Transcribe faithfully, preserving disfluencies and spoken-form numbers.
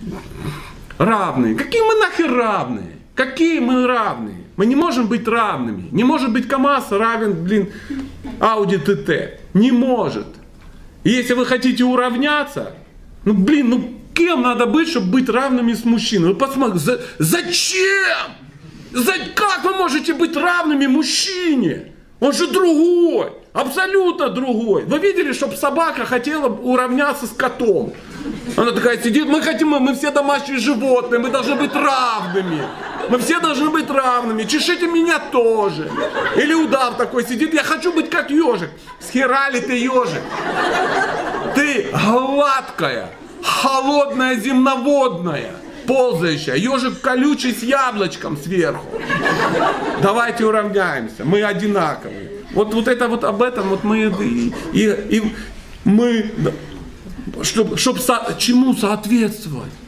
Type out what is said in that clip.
равные. Какие мы нахер равные? Какие мы равные? Мы не можем быть равными. Не может быть КамАЗ равен, блин, Audi ти ти. Не может. И если вы хотите уравняться, ну, блин, ну, кем надо быть, чтобы быть равными с мужчиной? Вы посмотрите, за, зачем? За, как вы можете быть равными мужчине? Он же другой, абсолютно другой. Вы видели, чтобы собака хотела уравняться с котом? Она такая сидит, мы хотим, мы все домашние животные, мы должны быть равными. Мы все должны быть равными, чешите меня тоже. Или удав такой сидит, я хочу быть как ежик. Схера ли ты ежик? Ты гладкая, холодная земноводная, ползающая, ежик колючий с яблочком сверху. Давайте уравняемся, мы одинаковые. Вот, вот это вот об этом вот мы и, и, и мы, чтобы, чтобы со, чему соответствовать.